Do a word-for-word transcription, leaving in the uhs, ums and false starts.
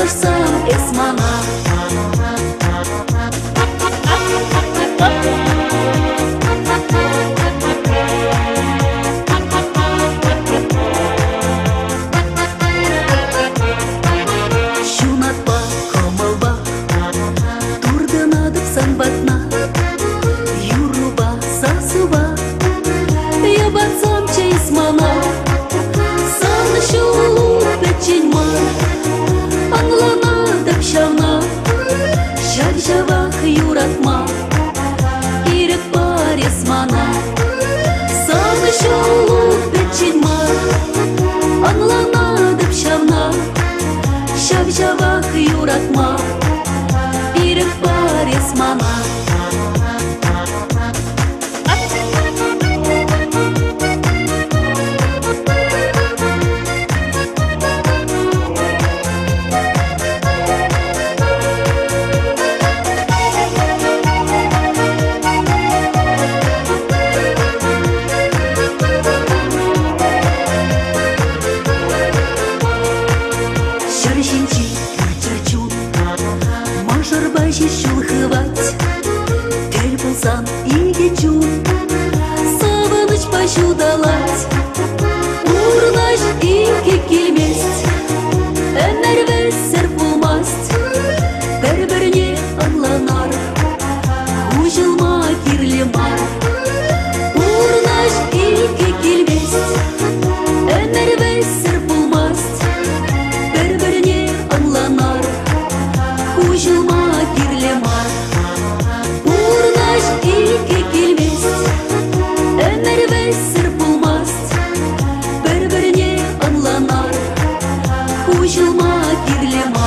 Сағынышсам эсмана. Шунатпа, комылба, турдын адып санбатна. Юруба, сасуба, ябатсам чейсмана. Сағынышу печеньма, аңлана деп шавна. Жак-жавақ юратма, ирек бар эсмана. Сағынышу печеньма, аңлана деп шавна. Жак-жавақ юратма, ирек бар эсмана. Шаршинчи, чачун, мажарба шулхывать. Тел булсам игечун, сағыныш башудалать. Урнаш ике келмест, әмір вәсір булмаст. Бір-біріне аңланар, ұжылма кирлі мар. Урнаш ике келмест, әмір вәсір булмаст. Бір-біріне аңланар, ұжылма кирлі мар. Урнаш ике келмест, әмір вәсір булмаст. Бір-біріне аңланар, ұжылма кирлі мар.